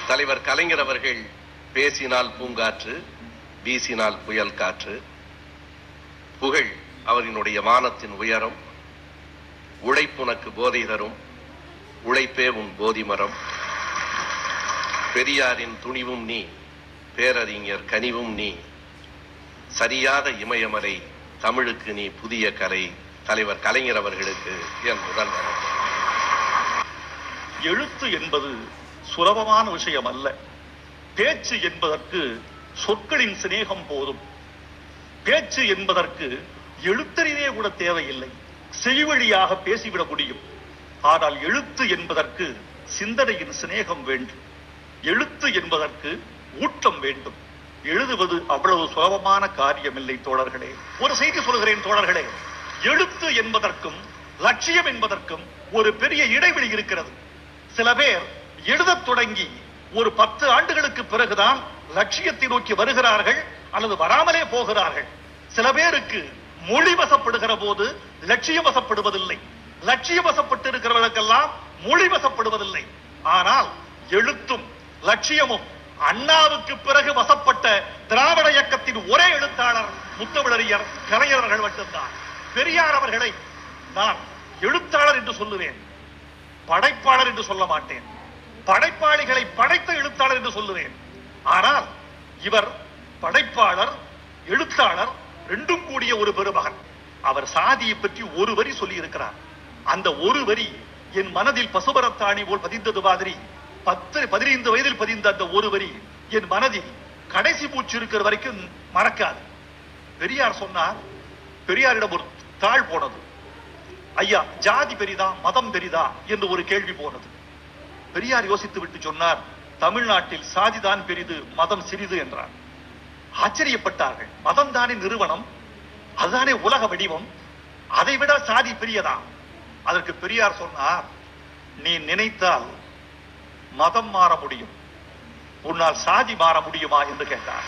தலைவர் கலைஞர் அவர்கள் பேசினால் பூங்காற்று, வீசினால் புயல் காற்று, புகழ் அவரினுடைய வானத்தின் உயரம், உழைப்புனக்கு போதை தரும், உழைப்பே உன் போதி மரம், பெரியாரின் துணிவும் நீ, பேரறிஞர் கனிவும் நீ, சரியாத இமயமலை, தமிழுக்கு நீ புதிய கலை. தலைவர் கலைஞர் அவர்களுக்கு என் முதல் வணக்கம். எழுத்து என்பது சுலபமான விஷயம் அல்ல. பேச்சு என்பதற்கு சொற்களின் சிநேகம் போதும். பேச்சு என்பதற்கு எழுத்தறிவே கூட தேவையில்லை, செவிவழியாக பேசிவிட முடியும். ஆனால் எழுத்து என்பதற்கு சிந்தனையின் சிநேகம் வேண்டும். எழுத்து என்பதற்கு ஊட்டம் வேண்டும். எழுதுவது அவ்வளவு சுலபமான காரியமில்லை தோழர்களே. ஒரு செய்தி சொல்கிறேன் தோழர்களே, எழுத்து என்பதற்கும் லட்சியம் என்பதற்கும் ஒரு பெரிய இடைவெளி இருக்கிறது. சில பேர் எழுதத் தொடங்கி ஒரு 10 ஆண்டுகளுக்கு பிறகுதான் லட்சியத்தை நோக்கி வருகிறார்கள் அல்லது வராமலே போகிறார்கள். சில பேருக்கு மொழி வசப்படுகிற போது லட்சியம் வசப்படுவதில்லை, லட்சியம் வசப்பட்டு இருக்கிறவர்களுக்கெல்லாம் மொழி வசப்படுவதில்லை. ஆனால் எழுத்தும் லட்சியமும் அண்ணாவுக்கு பிறகு வசப்பட்ட திராவிட இயக்கத்தின் ஒரே எழுத்தாளர் முத்தமிழறிஞர் கலைஞர் அவர்கள் மட்டும்தான். பெரியார் அவர்களை நான் எழுத்தாளர் என்று சொல்லுவேன், படைப்பாளர் என்று சொல்ல மாட்டேன். படைப்பாளிகளை படைத்த எழுத்தாளர் என்று சொல்லுவேன். ஆனால் இவர் படைப்பாளர், எழுத்தாளர் ரெண்டும் கூடிய ஒரு பெருமகன். அவர் சாதியை பற்றி ஒரு வரி சொல்லி இருக்கிறார். அந்த ஒரு வரி என் மனதில் பசுபரத்தாணி போல் பதிந்தது மாதிரி 15 வயதில் பதிந்த அந்த ஒரு வரி என் மனதில் கடைசி மூச்சு இருக்கிற வரைக்கும் மறக்காது. பெரியார் சொன்னார், பெரியாரிடம் ஒரு தாழ் போனது, ஐயா ஜாதி பெரிதா மதம் பெரிதா என்று ஒரு கேள்வி போனது. பெரியார் யோசித்து விட்டு சொன்னார், தமிழ்நாட்டில் சாதிதான் பெரிது, மதம் சிறிது என்றார். ஆச்சரியப்பட்டார்கள். மதம் தானே நிறுவனம், அதுதானே உலக வடிவம், அதை விட சாதி பெரியதா? அதற்கு பெரியார் சொன்னார், நீ நினைத்தால் மதம் மாற முடியும், உன்னால் சாதி மாற முடியுமா என்று கேட்டார்.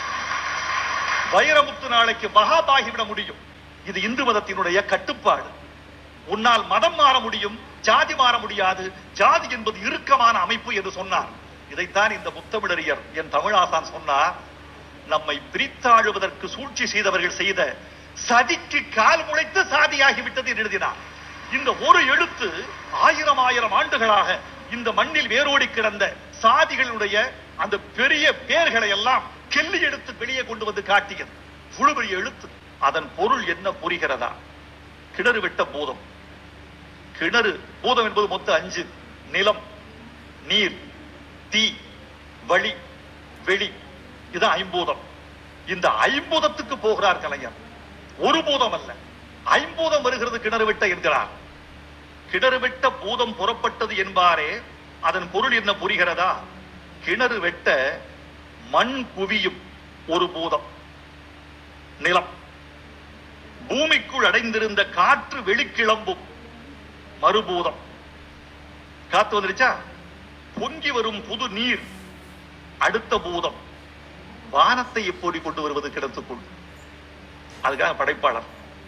வைரமுத்து நாளைக்கு மகாபாகிவிட முடியும், இது இந்து மதத்தினுடைய கட்டுப்பாடு. உன்னால் மதம் மாற முடியும், ஜாதி மாற முடியாது, ஜாதி என்பது இறுக்கமான அமைப்பு என்று சொன்னார். இதைத்தான் இந்த முத்தமிழறிஞர் என் தமிழாசான் சொன்னார், நம்மை பிரித்தாழுவதற்கு சூழ்ச்சி செய்தவர்கள் செய்த சதிக்கு கால் முளைத்து சாதியாகிவிட்டது என்று எழுதினார். இந்த ஒரு எழுத்து 1000 ஆண்டுகளாக இந்த மண்ணில் வேரோடி கிடந்த சாதிகளுடைய அந்த பெரிய பேர்களை எல்லாம் கெல்லி எடுத்து வெளியே கொண்டு வந்து காட்டியது. புழுபெரிய எழுத்து. அதன் பொருள் என்ன புரிகிறதா? கிணறு வெட்ட பூதம். கிணறு பூதம் என்பது மொத்தம் 5: நிலம், நீர், தீ, வழி, வெளி. இது 5 இந்த 5 போகிறார் கலைஞர். ஒரு பூதம் அல்ல, 5 வருகிறது கிணறு வெட்ட என்கிறார். கிணறு வெட்ட பூதம் புறப்பட்டது என்பாரே, அதன் பொருள் என்ன புரிகிறதா? கிணறு வெட்ட மண் குவியும் ஒரு பூதம், நிலம். பூமிக்குள் அடைந்திருந்த காற்று வெளிக்கிளம்பும் மறுபூதம். காத்து வந்துருச்சா? பொங்கி வரும் புது நீர் அடுத்த பூதம். வானத்தை எப்படி கொண்டு வருவது கிடத்துக்குள்? அதுக்காக படைப்பாளர்,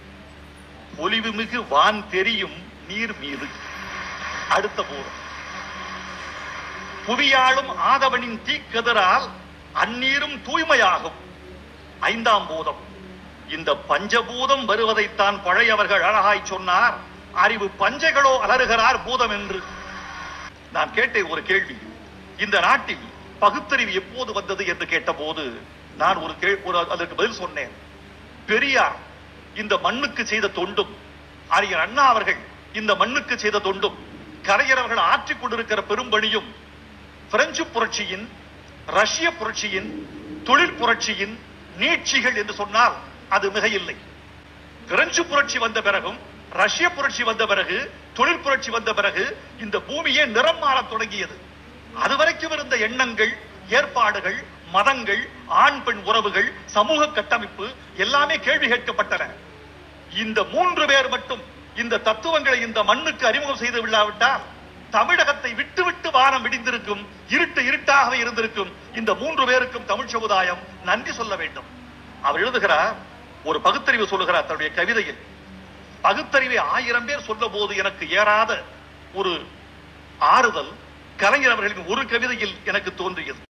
பொலிவு மிகு வான் தெரியும் நீர் மீது அடுத்த பூதம். புவியாளும் ஆதவனின் தீக்கதிரால் அந்நீரும் தூய்மையாகும் 5ஆம் பூதம். இந்த பஞ்சபூதம் வருவதைத்தான் பழையவர்கள் அழகாய் சொன்னார், அறிவு பஞ்சைகளோ அலறுகிறார் பூதம் என்று. நான் கேட்டேன் ஒரு கேள்வி, இந்த நாட்டில் பகுத்தறிவு எப்போது வந்தது என்று கேட்டபோது நான் அதற்கு பதில் சொன்னேன். பெரியார் இந்த மண்ணுக்கு செய்த தொண்டும், அறிஞர் அண்ணா அவர்கள் இந்த மண்ணுக்கு செய்த தொண்டும், கலைஞர் அவர்கள் ஆற்றிக் கொண்டிருக்கிற பெரும்பணியும் பிரெஞ்சு புரட்சியின், ரஷ்ய புரட்சியின், தொழில் புரட்சியின் நீட்சிகள் என்று சொன்னால் அது மிக இல்லை. பிரெஞ்சு புரட்சி வந்த பிறகும், ரஷ்ய புரட்சி வந்த பிறகு, தொழில் புரட்சி வந்த பிறகு இந்த பூமியே நிறம் மாறத் தொடங்கியது. அதுவரைக்கும் இருந்த எண்ணங்கள், ஏற்பாடுகள், மதங்கள், ஆண் பெண் உறவுகள், சமூக கட்டமைப்பு எல்லாமே கேள்வி கேட்கப்பட்டன. இந்த 3 பேர் மட்டும் இந்த தத்துவங்களை இந்த மண்ணுக்கு அறிமுகம் செய்து விடாவிட்டால் தமிழகத்தை விட்டு விட்டு வானம் விடிந்திருக்கும், இருட்டாகவே இருந்திருக்கும். இந்த 3 பேருக்கும் தமிழ் சமுதாயம் நன்றி சொல்ல வேண்டும். அவர் எழுதுகிறார், ஒரு பகுத்தறிவு சொல்லுகிறார் தன்னுடைய கவிதையில். பகுத்தறிவை 1000 பேர் சொல்ல போது எனக்கு ஏறாத ஒரு ஆறுதல், கலைஞர் அவர்களின் ஒரு கவிதையில் எனக்கு தோன்றியது.